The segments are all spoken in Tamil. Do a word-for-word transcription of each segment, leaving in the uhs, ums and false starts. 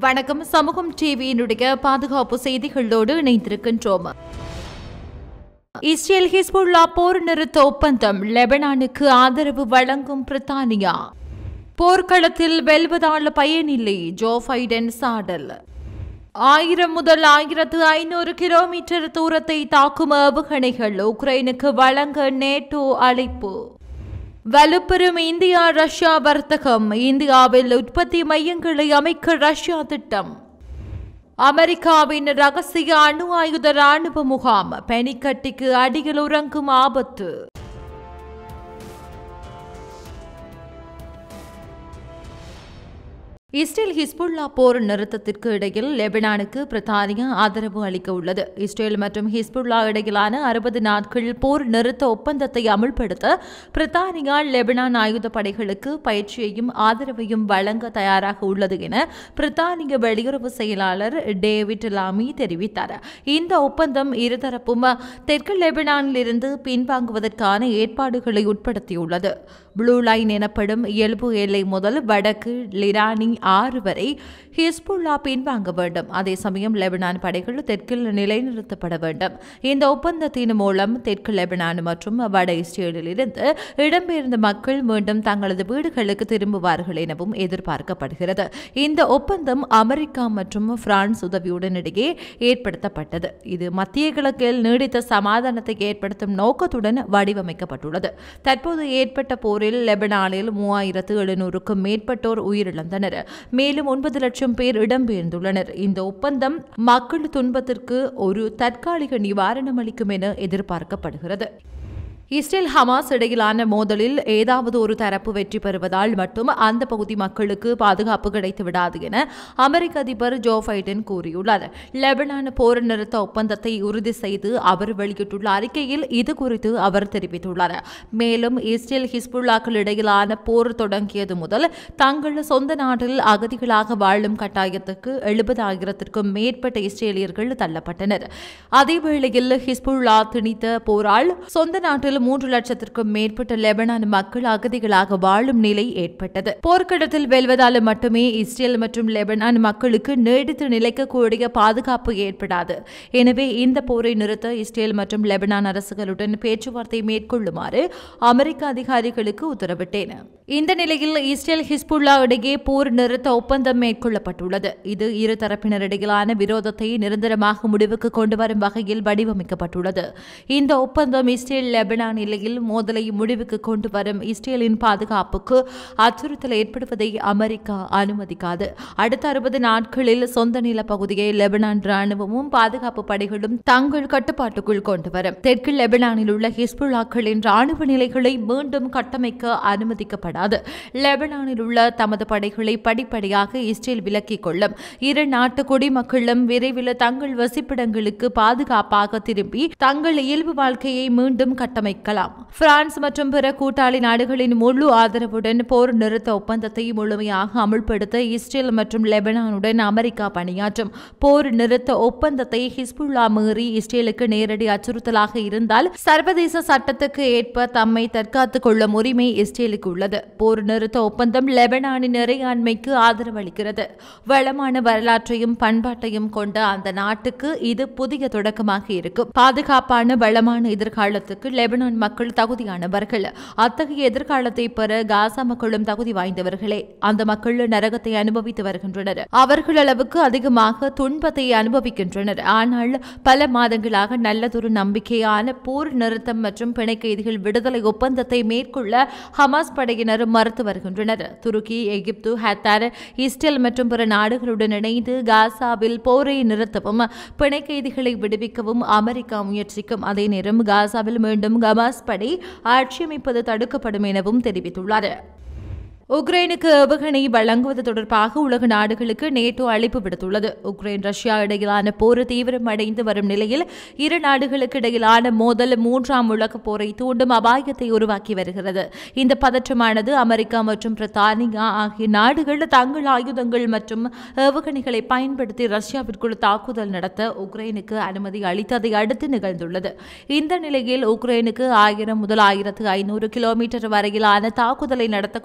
வணக்கம். சமூகம் டிவியினுடைய பாதுகாப்பு செய்திகளோடு இணைந்திருக்கின்றோம். இஸ்ரேல் ஹிஸ்புல்லா போர் நிறுத்த ஒப்பந்தம், லெபனானுக்கு ஆதரவு வழங்கும் பிரித்தானியா. போர்க்களத்தில் வெல்வதால் பயனில்லை, ஜோ பைடன் சாடல். ஆயிரம் முதல் ஆயிரத்து ஐநூறு கிலோமீட்டர் தூரத்தை தாக்கும் ஏவுகணைகள் உக்ரைனுக்கு வழங்க நேட்டோ அழைப்பு. வலுப்பெறும் இந்தியா ரஷ்யா வர்த்தகம், இந்தியாவில் உற்பத்தி மையங்களை அமைக்க ரஷ்யா திட்டம். அமெரிக்காவின் ரகசிய அணு ஆயுத ராணுவ முகாம், பனிக்கட்டிக்கு அடியில் உறங்கும் ஆபத்து. இஸ்ரேல் ஹிஸ்புல்லா போர் நிறுத்தத்திற்கு இடையில் லெபனானுக்கு பிரித்தானியா ஆதரவு அளிக்க உள்ளது. இஸ்ரேல் மற்றும் ஹிஸ்புல்லா இடையிலான அறுபது நாட்கள் போர் நிறுத்த ஒப்பந்தத்தை அமுல்படுத்த பிரித்தானியா லெபனான் ஆயுத படைகளுக்கு பயிற்சியையும் ஆதரவையும் வழங்க தயாராக உள்ளது என பிரித்தானிய வெளியுறவு செயலாளர் டேவிட் லாமி தெரிவித்தார். இந்த ஒப்பந்தம் இருதரப்பும் தெற்கு லெபனானில் இருந்து பின்வாங்குவதற்கான ஏற்பாடுகளை உட்படுத்தியுள்ளது. ப்ளூ லைன் எனப்படும் இயல்பு எல்லை முதல் வடக்கு லிரானி ஆறு வரை ஹிஸ்புல்லா பின்வாங்க வேண்டும். அதே சமயம் லெபனான் படைகள் தெற்கில் நிலைநிறுத்தப்பட வேண்டும். இந்த ஒப்பந்தத்தின் மூலம் தெற்கு லெபனான் மற்றும் வட இஸ்ரேலில் இருந்து இடம்பெயர்ந்த மக்கள் மீண்டும் தங்களது வீடுகளுக்கு திரும்புவார்கள் எனவும் எதிர்பார்க்கப்படுகிறது. இந்த ஒப்பந்தம் அமெரிக்கா மற்றும் பிரான்ஸ் உதவியுடன் இடையே ஏற்படுத்தப்பட்டது. இது மத்திய கிழக்கில் நீடித்த சமாதானத்தை ஏற்படுத்தும் நோக்கத்துடன் வடிவமைக்கப்பட்டுள்ளது. தற்போது ஏற்பட்ட போரில் லெபனானில் மூவாயிரத்து எழுநூறுக்கும் மேற்பட்டோர் உயிரிழந்தனர். மேலும் ஒன்பது லட்சம் பேர் இடம்பெயர்ந்துள்ளனர். இந்த ஒப்பந்தம் மக்கள் துன்பத்திற்கு ஒரு தற்காலிக நிவாரணம் அளிக்கும் என எதிர்பார்க்கப்படுகிறது. இஸ்ரேல் ஹமாஸ் இடையிலான மோதலில் ஏதாவது ஒரு தரப்பு வெற்றி பெறுவதால் மட்டும் அந்த பகுதி மக்களுக்கு பாதுகாப்பு கிடைத்து விடாது என அமெரிக்க அதிபர் ஜோ பைடன் கூறியுள்ளார். லெபனான் போர் நிறுத்த ஒப்பந்தத்தை உறுதி செய்து அவர் வெளியிட்டுள்ள அறிக்கையில் இது குறித்து அவர் தெரிவித்துள்ளார். மேலும் இஸ்ரேல் ஹிஸ்புல்லாக்கள் இடையிலான போர் தொடங்கியது முதல் தங்கள் சொந்த நாட்டில் அகதிகளாக வாழும் கட்டாயத்துக்கு எழுபதாயிரத்திற்கும் மேற்பட்ட இஸ்ரேலியர்கள் தள்ளப்பட்டனர். அதேவேளையில் ஹிஸ்புல்லா திணித்த போரால் சொந்த நாட்டில் மூன்று லட்சத்திற்கும் மேற்பட்ட லெபனான் மக்கள் அகதிகளாக வாழும் நிலை ஏற்பட்டது. போர்க்களத்தில் வெல்வதால் மட்டுமே இஸ்ரேல் மற்றும் லெபனான் மக்களுக்கு நீடித்து நிலைக்கக்கூடிய பாதுகாப்பு ஏற்படாது. எனவே இந்த போரை நிறுத்த இஸ்ரேல் மற்றும் லெபனான் அரசுகளுடன் பேச்சுவார்த்தை மேற்கொள்ளுமாறு அமெரிக்க அதிகாரிகளுக்கு உத்தரவிட்டேன். இந்த நிலையில் இஸ்ரேல் ஹிஸ்புல்லா இடையே போர் நிறுத்த ஒப்பந்தம் மேற்கொள்ளப்பட்டுள்ளது. இது இரு தரப்பினரிடையிலான விரோதத்தை நிரந்தரமாக முடிவுக்கு கொண்டு வரும் வகையில் வடிவமைக்கப்பட்டுள்ளது. இந்த ஒப்பந்தம் இஸ்ரேல் லெபனான் நிலையில் மோதலை முடிவுக்கு கொண்டு வரும் இஸ்ரேலின் பாதுகாப்புக்கு அச்சுறுத்தல் ஏற்படுவதை அமெரிக்கா அனுமதிக்காது. அடுத்த அறுபது நாட்களில் சொந்த நில பகுதியை லெபனான் ராணுவமும் பாதுகாப்பு படைகளும் தங்கள் கட்டுப்பாட்டுக்குள் கொண்டு வரும். தெற்கு லெபனானில் உள்ள ஹிஸ்புல்லாக்களின் ராணுவ நிலைகளை மீண்டும் கட்டமைக்க அனுமதிக்கப்படாது. லெபனானில் உள்ள தமது படைகளை படிப்படியாக இஸ்ரேல் விலக்கிக் கொள்ளும். இரு நாட்டு குடிமக்களும் விரைவில் தங்கள் வசிப்பிடங்களுக்கு பாதுகாப்பாக திரும்பி தங்கள் இயல்பு வாழ்க்கையை மீண்டும் கட்டமைக்கலாம். பிரான்ஸ் மற்றும் பிற கூட்டாளி நாடுகளின் முழு ஆதரவுடன் போர் நிறுத்த ஒப்பந்தத்தை முழுமையாக அமுல்படுத்த இஸ்ரேல் மற்றும் லெபனானுடன் அமெரிக்கா பணியாற்றும். போர் நிறுத்த ஒப்பந்தத்தை ஹிஸ்புல்லா மீறி இஸ்ரேலுக்கு நேரடி அச்சுறுத்தலாக இருந்தால் சர்வதேச சட்டத்துக்கு ஏற்ப தம்மை தற்காத்துக் கொள்ளும் உரிமை இஸ்ரேலுக்கு உள்ளது. போர் நிறுத்த ஒப்பந்தம் லெபனானின் இறையாண்மைக்கு ஆதரவளிக்கிறது. வளமான வரலாற்றையும் பண்பாட்டையும் கொண்ட அந்த நாட்டுக்கு இது புதிய தொடக்கமாக இருக்கும். பாதுகாப்பான வளமான எதிர்காலத்துக்கு லெபனான் மக்கள் தகுதியானவர்கள். அத்தகைய எதிர்காலத்தை பெற காசா மக்களும் தகுதி வாய்ந்தவர்களே. அந்த மக்கள் நரகத்தை அனுபவித்து வருகின்றனர். அவர்கள் அளவுக்கு அதிகமாக துன்பத்தை அனுபவிக்கின்றனர். ஆனால் பல மாதங்களாக நல்லதொரு நம்பிக்கையான போர் நிறுத்தம் மற்றும் பிணை கைதிகள் விடுதலை ஒப்பந்தத்தை மேற்கொள்ள ஹமாஸ் படையினர் மறுத்து வருகின்றனர். துருக்கி, எகிப்து, ஹத்தார், இஸ்ரேல் மற்றும் பிற நாடுகளுடன் இணைந்து காசாவில் போரை நிறுத்தவும் பிணை கைதிகளை விடுவிக்கவும் அமெரிக்கா முயற்சிக்கும். அதே நேரம் காசாவில் மீண்டும் ஹமாஸ் படை ஆட்சியமைப்பது தடுக்கப்படும் எனவும் தெரிவித்துள்ளார். உக்ரைனுக்கு ஏவுகணை வழங்குவது தொடர்பாக உலக நாடுகளுக்கு நேட்டோ அழைப்பு விடுத்துள்ளது. உக்ரைன் ரஷ்யா இடையிலான போர் தீவிரமடைந்து வரும் நிலையில் இரு நாடுகளுக்கு இடையிலான மோதல் மூன்றாம் உலகப் போரை தூண்டும் அபாயத்தை உருவாக்கி வருகிறது. இந்த பதற்றமானது அமெரிக்கா மற்றும் பிரித்தானியா ஆகிய நாடுகள் தங்கள் ஆயுதங்கள் மற்றும் ஏவுகணைகளை பயன்படுத்தி ரஷ்யாவிற்குள் தாக்குதல் நடத்த உக்ரைனுக்கு அனுமதி அளித்ததை அடுத்து நிகழ்ந்துள்ளது. இந்த நிலையில் உக்ரைனுக்கு ஆயிரம் முதல் ஆயிரத்து ஐநூறு கிலோமீட்டர் வரையிலான தாக்குதலை நடத்தக்கூடிய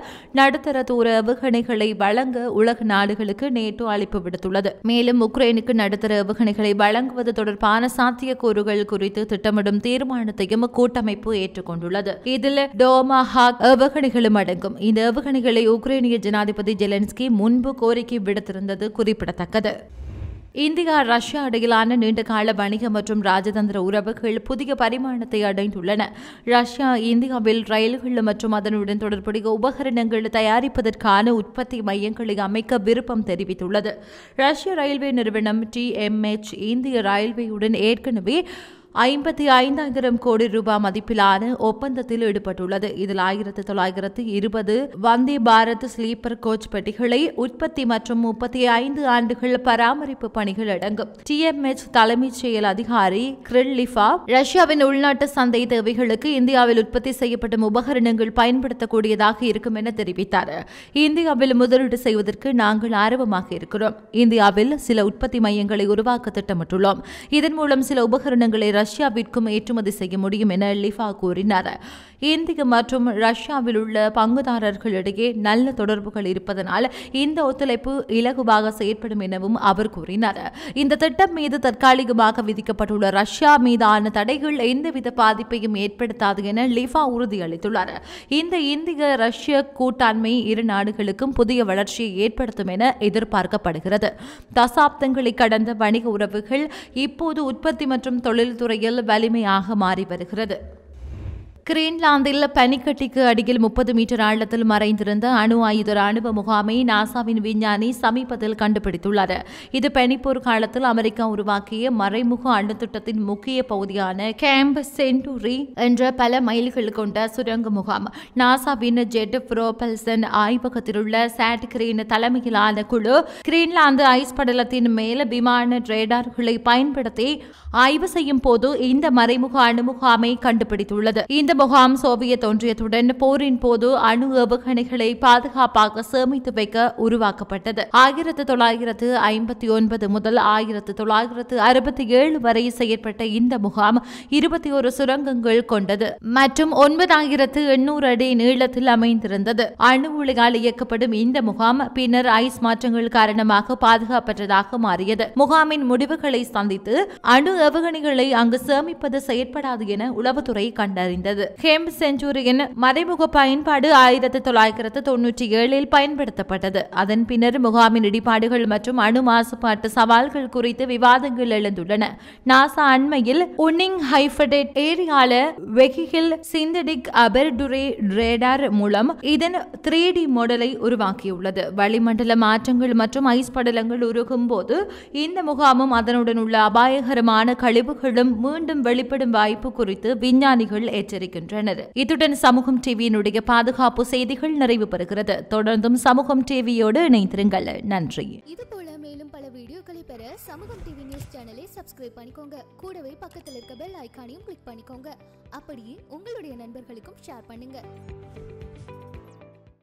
நடுத்தர தூர ஏவுகணைகளை வழங்க உலக நாடுகளுக்கு நேட்டோ அழைப்பு விடுத்துள்ளது. மேலும் உக்ரைனுக்கு நடுத்தர ஏவுகணைகளை வழங்குவது தொடர்பான சாத்தியக்கூறுகள் குறித்து திட்டமிடும் தீர்மானத்தையும் கூட்டமைப்பு ஏற்றுக்கொண்டுள்ளது. இதில் டோமாஹாக் ஏவுகணைகளும் அடங்கும். இந்த ஏவுகணைகளை உக்ரைனிய ஜனாதிபதி ஜெலன்ஸ்கி முன்பு கோரிக்கை விடுத்திருந்தது குறிப்பிடத்தக்கது. இந்தியா ரஷ்யா இடையிலான நீண்டகால வணிக மற்றும் ராஜதந்திர உறவுகள் புதிய பரிமாணத்தை அடைந்துள்ளன. ரஷ்யா இந்தியாவில் ரயில்கள் மற்றும் அதனுடன் தொடர்புடைய உபகரணங்கள் தயாரிப்பதற்கான உற்பத்தி மையங்களை அமைக்க விருப்பம் தெரிவித்துள்ளது. ரஷ்ய ரயில்வே நிறுவனம் டி எம் எச் இந்திய ரயில்வேயுடன் ஏற்கனவே ஐம்பத்தி ஐந்தாயிரம் கோடி ரூபாய் மதிப்பிலான ஒப்பந்தத்தில் ஈடுபட்டுள்ளது. இதில் ஆயிரத்தி தொள்ளாயிரத்து இருபது வந்தே பாரத் ஸ்லீப்பர் கோச் பெட்டிகளை உற்பத்தி மற்றும் முப்பத்தி ஐந்து ஆண்டுகள் பராமரிப்பு பணிகள் அடங்கும். டி எம் எச் தலைமைச் செயல் அதிகாரி கிரில்லிஃபா ரஷ்யாவின் உள்நாட்டு சந்தை தேவைகளுக்கு இந்தியாவில் உற்பத்தி செய்யப்படும் உபகரணங்கள் பயன்படுத்தக்கூடியதாக இருக்கும் என தெரிவித்தார். இந்தியாவில் முதலீடு செய்வதற்கு நாங்கள் ஆர்வமாக இருக்கிறோம். இந்தியாவில் சில உற்பத்தி மையங்களை உருவாக்க திட்டமிட்டுள்ளோம். இதன் மூலம் சில உபகரணங்களை ரஷ்யாவிற்கும் ஏற்றுமதி செய்ய முடியும் என லிஃபா கூறினார். இந்திய மற்றும் ரஷ்யாவில் உள்ள பங்குதாரர்களிடையே நல்ல தொடர்புகள் இருப்பதனால் இந்த ஒத்துழைப்பு இலகுவாக செயற்படும் எனவும் அவர் கூறினார். இந்த திட்டம் மீது தற்காலிகமாக விதிக்கப்பட்டுள்ள ரஷ்யா மீதான தடைகள் எந்தவித பாதிப்பையும் ஏற்படுத்தாது என லிஃபா உறுதியளித்துள்ளார். இந்த இந்திய ரஷ்ய கூட்டாண்மை இரு நாடுகளுக்கும் புதிய வளர்ச்சியை ஏற்படுத்தும் என எதிர்பார்க்கப்படுகிறது. தசாப்தங்களை கடந்த வணிக உறவுகள் இப்போது உற்பத்தி மற்றும் தொழில்துறை வலிமையாக மாறி வருகிறது. கிரீன்லாந்தில் பனிக்கட்டிக்கு அடியில் முப்பது மீட்டர் ஆழத்தில் மறைந்திருந்த அணு ஆயுத ராணுவ முகாமை நாசாவின் விஞ்ஞானி சமீபத்தில் கண்டுபிடித்துள்ளார். இது பனிப்போர் காலத்தில் அமெரிக்கா உருவாக்கிய மறைமுக அணு திட்டத்தின் முக்கிய பகுதியான கேம்ப் சென்டுரி என்ற பல மைல்கள் கொண்ட சுரங்க முகாம். நாசாவின் ஜெட் புரோபல்சன் ஆய்வகத்தில் உள்ள சாட் கிரீன் தலைமையிலான குழு கிரீன்லாந்து ஐஸ் படலத்தின் மேல் விமான ரேடார்களை பயன்படுத்தி ஆய்வு செய்யும் போது இந்த மறைமுக அணு முகாமை கண்டுபிடித்துள்ளது. இந்த முகாம் சோவியத் ஒன்றியத்துடன் போரின் போது அணு ஏவுகணைகளை பாதுகாப்பாக சேமித்து வைக்க உருவாக்கப்பட்டது. ஆயிரத்தி தொள்ளாயிரத்து ஐம்பத்தி ஒன்பது முதல் ஆயிரத்தி தொள்ளாயிரத்து அறுபத்தி ஏழு வரை செயற்பட்ட இந்த முகாம் இருபத்தி ஒரு சுரங்கங்கள் கொண்டது மற்றும் ஒன்பதாயிரத்து எண்ணூறு அடி நீளத்தில் அமைந்திருந்தது. அணு உலையால் இயக்கப்படும் இந்த முகாம் பின்னர் ஐஸ் மாற்றங்கள் காரணமாக பாதுகாப்பற்றதாக மாறியது. முகாமின் முடிவுகளை சந்தித்து அணு ஏவுகணைகளை அங்கு சேமிப்பது செயற்படாது என உளவுத்துறை கண்டறிந்தது. கேம்ப் செஞ்சுரியின் மறைமுக பயன்பாடு ஆயிரத்தி தொள்ளாயிரத்து தொன்னூற்றி ஏழில் பயன்படுத்தப்பட்டது. அதன் பின்னர் முகாமின் இடிபாடுகள் மற்றும் அணு மாசுபாட்டு சவால்கள் குறித்து விவாதங்கள் எழுந்துள்ளன. நாசா அண்மையில் உன்னிங் ஹைஃபடேட் ஏரியால வெகிகில் சிந்தடிக் அபெர்டுரே ரேடார் மூலம் இதன் த்ரீ டி மாடலை உருவாக்கியுள்ளது. வளிமண்டல மாற்றங்கள் மற்றும் ஐஸ் படலங்கள் உருகும் போது இந்த முகாமும் அதனுடன் உள்ள அபாயகரமான கழிவுகளும் மீண்டும் வெளிப்படும் வாய்ப்பு குறித்து விஞ்ஞானிகள் எச்சரிக்கின்றனர். இத்துடன் சமூகம் டிவியினுடைய பாதுகாப்பு செய்திகள் நிறைவு பெறுகிறது. தொடர்ந்தும் சமூகம் டிவியோடு இணைந்திருங்கள். நன்றி. இதுபோல மேலும் பல வீடியோக்களை பெற சமூகம் டிவி நியூஸ் சேனலை சப்ஸ்கிரைப் பண்ணிக்கோங்க. கூடவே பக்கத்தில் இருக்க பெல் ஐகானையும் கிளிக் பண்ணிக்கோங்க. அப்படியே உங்களுடைய நண்பர்களுக்கும் ஷேர் பண்ணுங்க.